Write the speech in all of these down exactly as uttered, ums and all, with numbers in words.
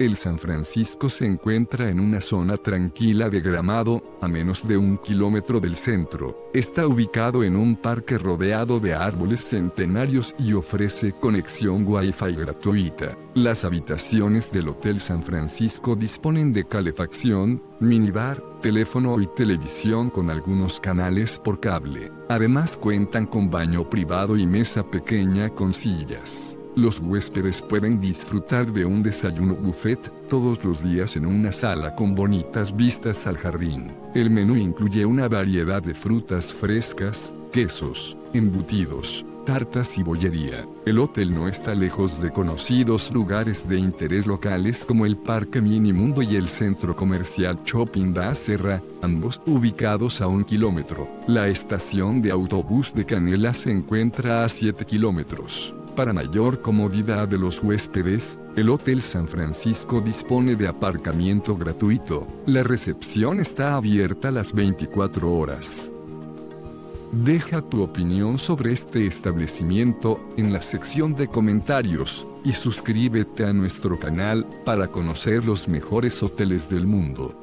El San Francisco se encuentra en una zona tranquila de Gramado, a menos de un kilómetro del centro. Está ubicado en un parque rodeado de árboles centenarios y ofrece conexión Wi-Fi gratuita. Las habitaciones del Hotel San Francisco disponen de calefacción, minibar, teléfono y televisión con algunos canales por cable. Además cuentan con baño privado y mesa pequeña con sillas. Los huéspedes pueden disfrutar de un desayuno buffet todos los días en una sala con bonitas vistas al jardín. El menú incluye una variedad de frutas frescas, quesos, embutidos, tartas y bollería. El hotel no está lejos de conocidos lugares de interés locales como el Parque Minimundo y el centro comercial Shopping da Serra, ambos ubicados a un kilómetro. La estación de autobús de Canela se encuentra a siete kilómetros. Para mayor comodidad de los huéspedes, el Hotel San Francisco dispone de aparcamiento gratuito. La recepción está abierta las veinticuatro horas. Deja tu opinión sobre este establecimiento en la sección de comentarios y suscríbete a nuestro canal para conocer los mejores hoteles del mundo.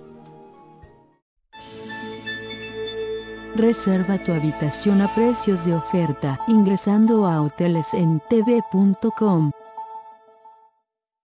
Reserva tu habitación a precios de oferta ingresando a hoteles en t v punto com.